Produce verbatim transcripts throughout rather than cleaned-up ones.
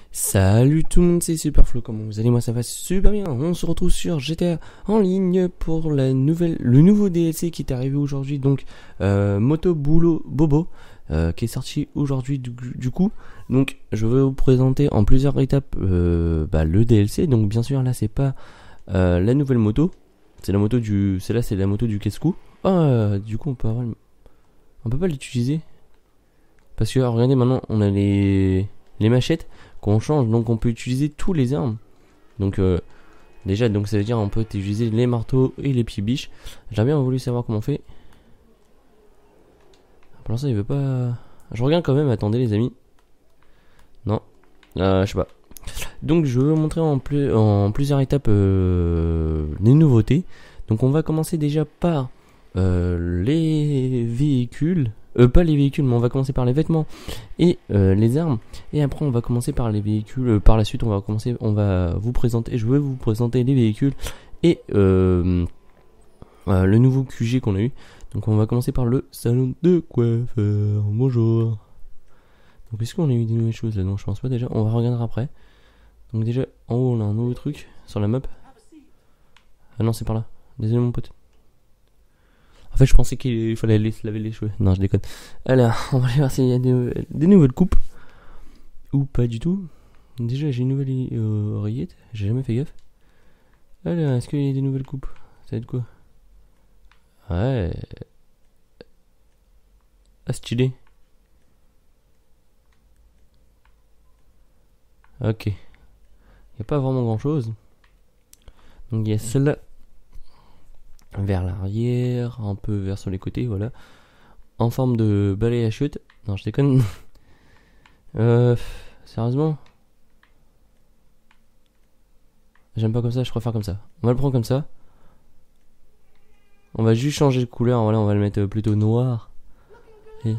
Salut tout le monde, c'est Superflo, comment vous allez? Moi ça va super bien. On se retrouve sur G T A en ligne pour la nouvelle, le nouveau D L C qui est arrivé aujourd'hui, donc euh, Moto Boulot Bobo, euh, qui est sorti aujourd'hui du, du coup. Donc je vais vous présenter en plusieurs étapes euh, bah, le D L C. Donc bien sûr là c'est pas euh, la nouvelle moto, c'est la moto du, c'est là c'est la moto du Kesku. Ah, du coup on peut avoir, on peut pas l'utiliser parce que regardez maintenant on a les les machettes qu'on change, donc on peut utiliser tous les armes. Donc euh, déjà, donc ça veut dire on peut utiliser les marteaux et les pieds biches. J'aurais bien voulu savoir comment on fait. Pour l'instant il veut pas. Je regarde quand même, attendez les amis. Non, euh, je sais pas. Donc je vais vous montrer en, plus, en plusieurs étapes euh, les nouveautés. Donc on va commencer déjà par euh, les véhicules. Euh, pas les véhicules, mais on va commencer par les vêtements et euh, les armes. Et après, on va commencer par les véhicules. Euh, par la suite, on va commencer, on va vous présenter. Je vais vous présenter les véhicules et euh, euh, le nouveau Q G qu'on a eu. Donc, on va commencer par le salon de coiffeur. Bonjour. Donc, est-ce qu'on a eu des nouvelles choses là? Non, je pense pas déjà. On va regarder après. Donc, déjà, en haut, on a un nouveau truc sur la map. Ah non, c'est par là. Désolé, mon pote. En fait, je pensais qu'il fallait aller se laver les cheveux. Non, je déconne. Alors, on va aller voir s'il y a des, des nouvelles coupes. Ou pas du tout. Déjà, j'ai une nouvelle euh, oreillette. J'ai jamais fait gaffe. Alors, est-ce qu'il y a des nouvelles coupes? Ça va être quoi? Ouais. Ah, stylé. Ok. Il n'y a pas vraiment grand chose. Donc, il y a celle-là. Vers l'arrière, un peu vers sur les côtés, voilà. En forme de balai à chute. Non, je déconne. euh, sérieusement, j'aime pas comme ça, je préfère comme ça. On va le prendre comme ça. On va juste changer de couleur, voilà, on va le mettre plutôt noir. Et...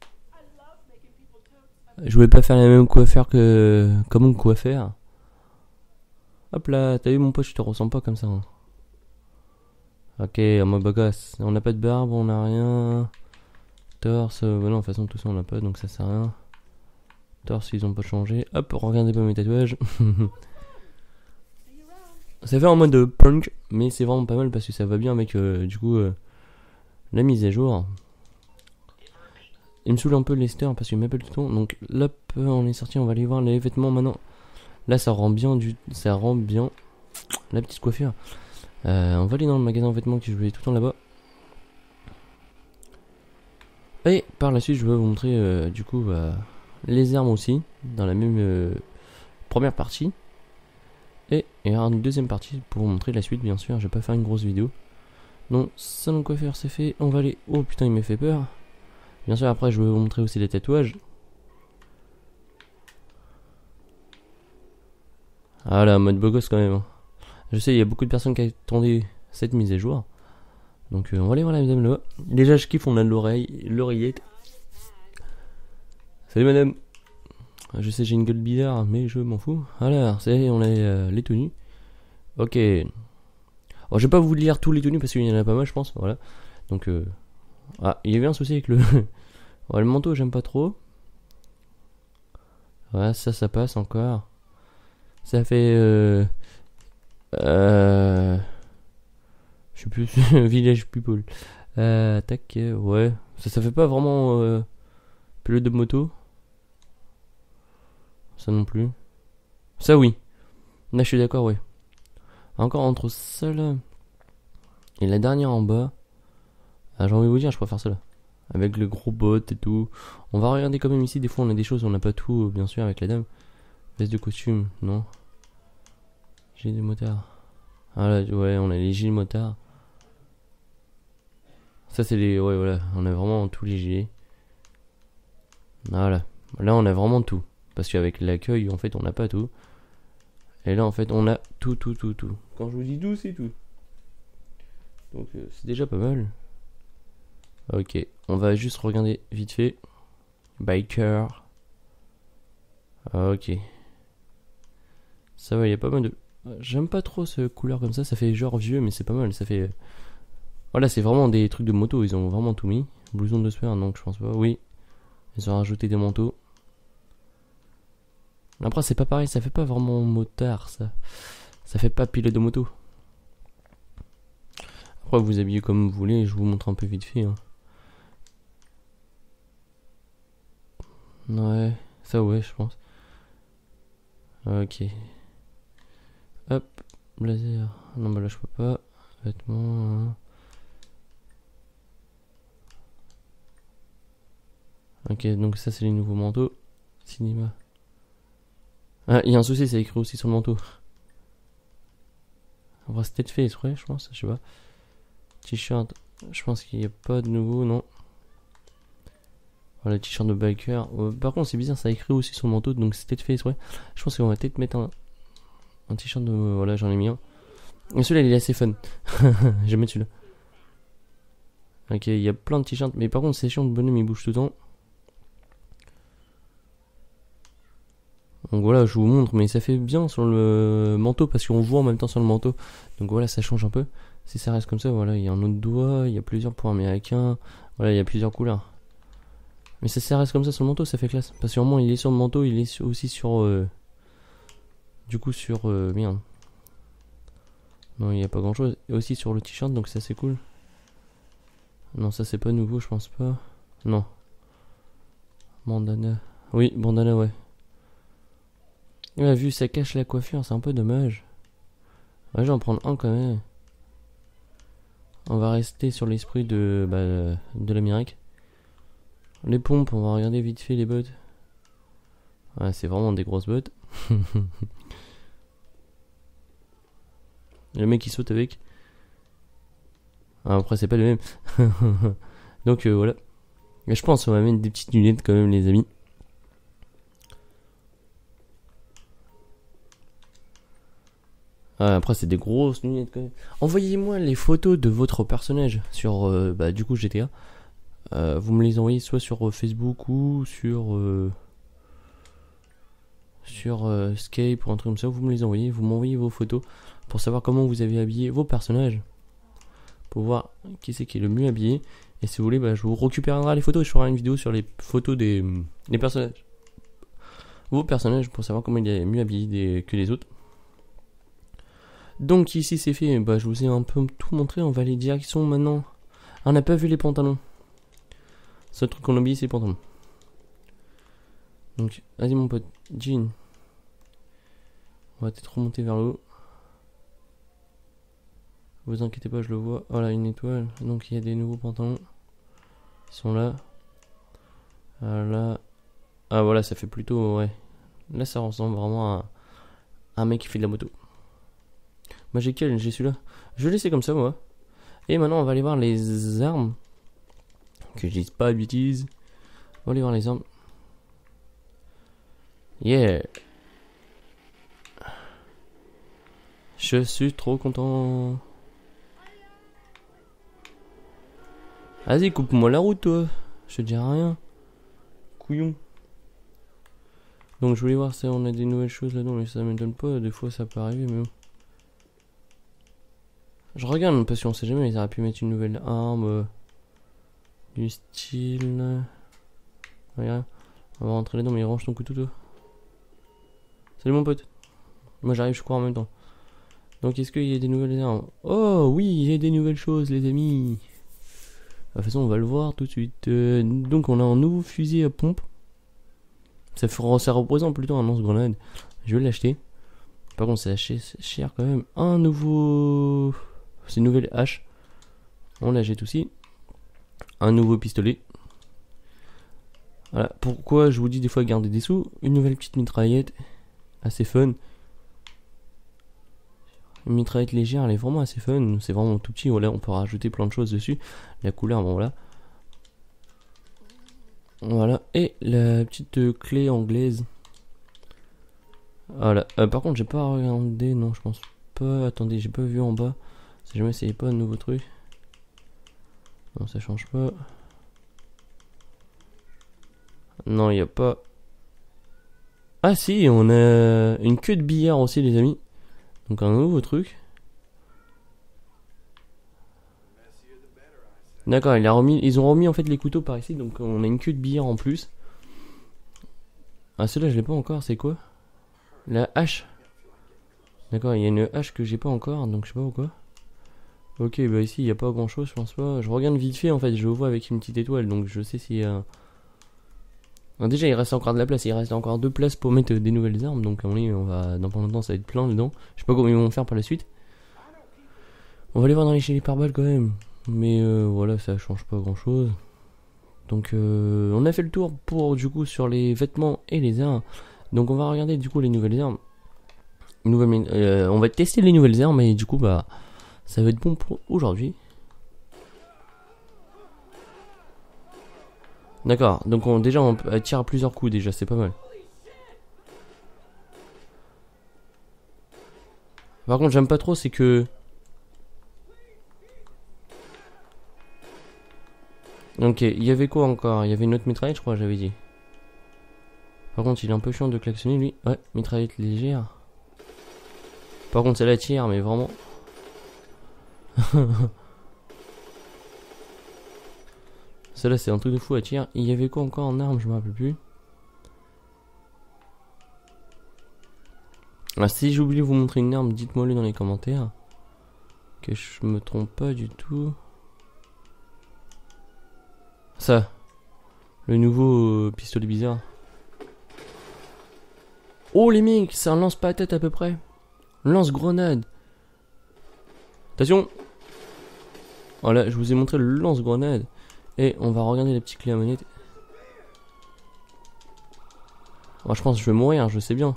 je voulais pas faire la même coiffure que comme mon coiffeur. Hop là, t'as vu mon pote, je te ressens pas comme ça. Hein. Ok, en mode bagasse. On n'a pas de barbe, on n'a rien. Torse, euh, bah non, de toute façon tout ça on n'a pas, donc ça sert à rien. Torse, ils ont pas changé. Hop, regardez pas mes tatouages. Ça fait en mode punk, mais c'est vraiment pas mal parce que ça va bien avec euh, du coup euh, la mise à jour. Il me saoule un peu Lester parce qu'il m'appelle tout le temps. Donc là, on est sorti, on va aller voir les vêtements maintenant. Là, ça rend bien du, ça rend bien la petite coiffure. Euh, on va aller dans le magasin de vêtements qui je voulais tout le temps là-bas. Et par la suite, je vais vous montrer euh, du coup euh, les armes aussi dans la même euh, première partie. Et il y aura une deuxième partie pour vous montrer la suite, bien sûr. Je vais pas faire une grosse vidéo. Donc, salon de coiffeur, c'est fait. On va aller. Oh putain, il m'a fait peur. Bien sûr, après, je vais vous montrer aussi les tatouages. Ah là, mode beau gosse quand même. Je sais, il y a beaucoup de personnes qui attendaient cette mise à jour. Donc, euh, on va aller voir la madame là-bas. Déjà, je kiffe, on a l'oreille, l'oreillette. Salut madame. Je sais, j'ai une gueule bizarre, mais je m'en fous. Alors, c'est, on a euh, les tenues. Ok. Alors, je vais pas vous lire tous les tenues parce qu'il y en a pas mal, je pense. Voilà. Donc, euh... ah, il y avait un souci avec le. Ouais, le manteau, j'aime pas trop. Ouais, ça, ça passe encore. Ça fait. Euh. Euh. Je sais plus. Village People. Euh. Tac. Euh, ouais. Ça, ça fait pas vraiment. Euh, pilote de moto. Ça non plus. Ça, oui. Là, je suis d'accord, ouais. Encore entre celle-là et la dernière en bas. Ah, j'ai envie de vous dire, je préfère celle-là. Avec le gros bot et tout. On va regarder quand même ici. Des fois, on a des choses. On n'a pas tout, bien sûr, avec la dame. Veste de costume, non. Gilet de motard. Ah là, ouais, on a les gilets motards. Ça, c'est les. Ouais, voilà. On a vraiment tous les gilets. Voilà. Là, on a vraiment tout. Parce qu'avec l'accueil, en fait, on n'a pas tout. Et là, en fait, on a tout, tout, tout, tout. Quand je vous dis tout, c'est tout. Donc, euh, c'est déjà pas mal. Ok. On va juste regarder vite fait. Biker. Ok. Ça va, il y a pas mal de. J'aime pas trop ce couleur comme ça. Ça fait genre vieux, mais c'est pas mal. Ça fait. Voilà, c'est vraiment des trucs de moto. Ils ont vraiment tout mis. Blouson de spare, donc je pense pas. Oui. Ils ont rajouté des manteaux. Après, c'est pas pareil, ça fait pas vraiment motard, ça. Ça fait pas pilote de moto. Après, vous habillez comme vous voulez, je vous montre un peu vite fait. Hein. Ouais, ça ouais, je pense. Ok. Hop, blazer. Non, bah là, je peux pas. Vêtements. Hein. Ok, donc ça, c'est les nouveaux manteaux. Cinéma. Ah, il y a un souci, c'est écrit aussi sur le manteau. On va peut-être fait exprès, je pense, je sais pas. T-shirt, je pense qu'il n'y a pas de nouveau, non. Voilà, t-shirt de biker. Euh, par contre, c'est bizarre, ça a écrit aussi sur le manteau, donc c'est peut-être fait exprès. Je pense qu'on va peut-être mettre un, un t-shirt de. Voilà, j'en ai mis un. Et celui-là, il est assez fun. Je vais mettre celui-là. Ok, il y a plein de t-shirts, mais par contre, c'est chiant, le bonhomme il bouge tout le temps. Donc voilà, je vous montre, mais ça fait bien sur le manteau parce qu'on voit en même temps sur le manteau. Donc voilà, ça change un peu. Si ça reste comme ça, voilà, il y a un autre doigt, il y a plusieurs points américains. Voilà, il y a plusieurs couleurs. Mais ça, ça reste comme ça sur le manteau, ça fait classe. Parce que vraiment, il est sur le manteau, il est aussi sur. Euh, du coup, sur. Euh, merde. Non, il n'y a pas grand chose. Et aussi sur le t-shirt, donc ça, c'est cool. Non, ça, c'est pas nouveau, je pense pas. Non. Bandana. Oui, bandana, ouais. Ouais, vu ça cache la coiffure, c'est un peu dommage. Ouais, je vais en prendre un quand même. On va rester sur l'esprit de, bah, de l'Amérique. Les pompes, on va regarder vite fait les bottes. Ouais, c'est vraiment des grosses bottes. Le mec qui saute avec. Ah, après, c'est pas le même. Donc euh, voilà. Mais je pense qu'on va mettre des petites lunettes quand même, les amis. Ah, après, c'est des grosses lunettes quand même. Envoyez-moi les photos de votre personnage sur, euh, bah, du coup, G T A. Euh, vous me les envoyez soit sur Facebook ou sur euh, sur euh, Skype ou un truc comme ça. Vous me les envoyez, vous m'envoyez vos photos pour savoir comment vous avez habillé vos personnages, pour voir qui c'est qui est le mieux habillé. Et si vous voulez, bah, je vous récupérerai les photos et je ferai une vidéo sur les photos des, des personnages, vos personnages, pour savoir comment il est mieux habillé des, que les autres. Donc ici c'est fait, bah, je vous ai un peu tout montré. On va aller direction maintenant. Ah, on n'a pas vu les pantalons. Seul truc qu'on a oublié, c'est les pantalons. Donc, vas-y mon pote, jean. On va peut-être remonter vers le haut. Vous inquiétez pas, je le vois. Voilà, une étoile. Donc il y a des nouveaux pantalons. Ils sont là. Voilà. Ah voilà, ça fait plutôt, ouais. Là ça ressemble vraiment à un mec qui fait de la moto. Moi j'ai quel? J'ai celui-là. Je vais laisser comme ça moi. Et maintenant on va aller voir les armes. Que je dise pas de bêtises. On va aller voir les armes. Yeah. Je suis trop content. Vas-y, coupe-moi la route, toi. Je te dirai rien. Couillon. Donc, je voulais voir si on a des nouvelles choses là-dedans, mais ça m'étonne pas. Des fois, ça peut arriver, mais bon. Je regarde, parce qu'on sait jamais, ils auraient pu mettre une nouvelle arme. Euh, du style. Regarde. On va rentrer là-dedans, mais range ton couteau, toi. Salut, mon pote. Moi, j'arrive, je crois, en même temps. Donc, est-ce qu'il y a des nouvelles armes? Oh, oui, il y a des nouvelles choses, les amis. De toute façon, on va le voir tout de suite. Euh, donc, on a un nouveau fusil à pompe. Ça, fera, ça représente plutôt un lance-grenade. Je vais l'acheter. Par contre, c'est assez cher quand même. Un nouveau. C'est une nouvelle hache. On la jette aussi. Un nouveau pistolet. Voilà. Pourquoi je vous dis des fois garder des sous. Une nouvelle petite mitraillette. Assez fun. Une mitraillette légère, elle est vraiment assez fun. C'est vraiment tout petit. Voilà, on peut rajouter plein de choses dessus. La couleur, bon voilà. Voilà. Et la petite euh, clé anglaise. Voilà. Euh, par contre, j'ai pas regardé. Non, je pense pas. Attendez, j'ai pas vu en bas. Si jamais c'est pas un nouveau truc. Non, ça change pas. Non, il n'y a pas. Ah si, on a une queue de billard aussi, les amis. Donc un nouveau truc. D'accord, il a remis, ils ont remis en fait les couteaux par ici, donc on a une queue de billard en plus. Ah celui-là je l'ai pas encore, c'est quoi? La hache. D'accord, il y a une hache que j'ai pas encore, donc je sais pas pourquoi. Ok, bah ici il y a pas grand chose, je pense pas. Je regarde vite fait en fait, je vois avec une petite étoile, donc je sais s'il y a... Alors déjà il reste encore de la place, il reste encore deux places pour mettre des nouvelles armes, donc à mon avis on va, dans pas longtemps ça va être plein dedans. Je sais pas comment ils vont faire par la suite. On va aller voir dans les chez les pare-balles quand même. Mais euh, voilà, ça change pas grand chose. Donc euh, on a fait le tour pour du coup sur les vêtements et les armes. Donc on va regarder du coup les nouvelles armes. Nouvelle, euh, on va tester les nouvelles armes et du coup bah ça va être bon pour aujourd'hui. D'accord, donc on, déjà on tire à plusieurs coups déjà, c'est pas mal. Par contre j'aime pas trop c'est que... Ok, il y avait quoi encore? Il y avait une autre mitraillette je crois, j'avais dit. Par contre il est un peu chiant de klaxonner lui. Ouais, mitraillette légère. Par contre celle-là tire mais vraiment... Celle-là c'est un truc de fou à tirer. Il y avait quoi encore en arme, je me rappelle plus. Ah, si j'ai oublié de vous montrer une arme, dites-moi le dans les commentaires. Que je me trompe pas du tout. Ça. Le nouveau euh, pistolet bizarre. Oh les mecs, c'est un lance-patate à peu près. Lance-grenade. Attention. Voilà, je vous ai montré le lance-grenade. Et on va regarder la petite clé à manette. Oh, je pense que je vais mourir, je sais bien.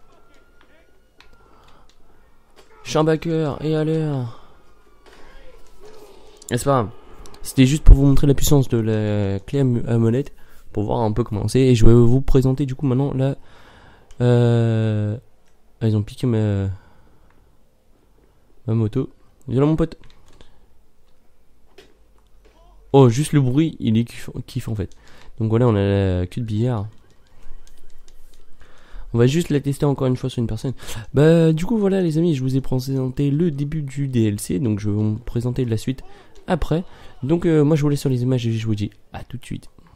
Chambacker et à l'heure. Et c'est pas grave. C'était juste pour vous montrer la puissance de la clé à molette. Pour voir un peu comment c'est. Et je vais vous présenter du coup maintenant la... Euh... Ah, ils ont piqué ma... Ma moto. Viens là mon pote. Oh, juste le bruit, il est kiff, kiff en fait. Donc voilà, on a la queue de billard. On va juste la tester encore une fois sur une personne. Bah du coup voilà les amis, je vous ai présenté le début du D L C. Donc je vais vous présenter la suite après. Donc euh, moi je vous laisse sur les images et je vous dis à tout de suite.